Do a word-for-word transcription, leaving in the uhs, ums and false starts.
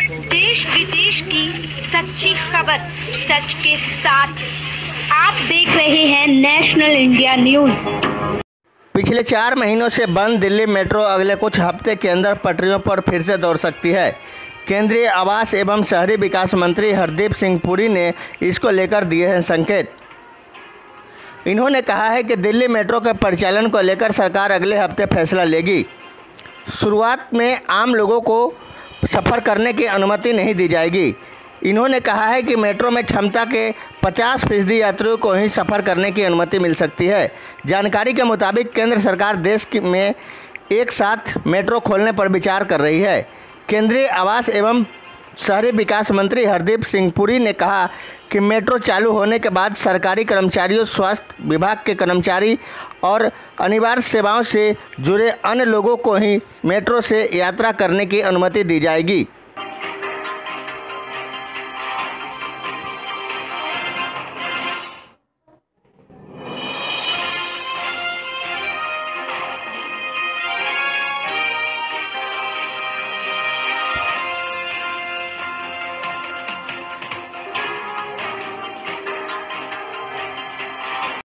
देश विदेश की सच्ची खबर सच के साथ। आप देख रहे हैं नेशनल इंडिया न्यूज़। पिछले चार महीनों से बंद दिल्ली मेट्रो अगले कुछ हफ्ते के अंदर पटरियों पर फिर से दौड़ सकती है। केंद्रीय आवास एवं शहरी विकास मंत्री हरदीप सिंह पुरी ने इसको लेकर दिए हैं संकेत। इन्होंने कहा है कि दिल्ली मेट्रो के परिचालन को लेकर सरकार अगले हफ्ते फैसला लेगी। शुरुआत में आम लोगों को सफ़र करने की अनुमति नहीं दी जाएगी। इन्होंने कहा है कि मेट्रो में क्षमता के पचास फीसदी यात्रियों को ही सफ़र करने की अनुमति मिल सकती है। जानकारी के मुताबिक केंद्र सरकार देश में एक साथ मेट्रो खोलने पर विचार कर रही है। केंद्रीय आवास एवं शहरी विकास मंत्री हरदीप सिंह पुरी ने कहा कि मेट्रो चालू होने के बाद सरकारी कर्मचारियों, स्वास्थ्य विभाग के कर्मचारी और अनिवार्य सेवाओं से जुड़े अन्य लोगों को ही मेट्रो से यात्रा करने की अनुमति दी जाएगी।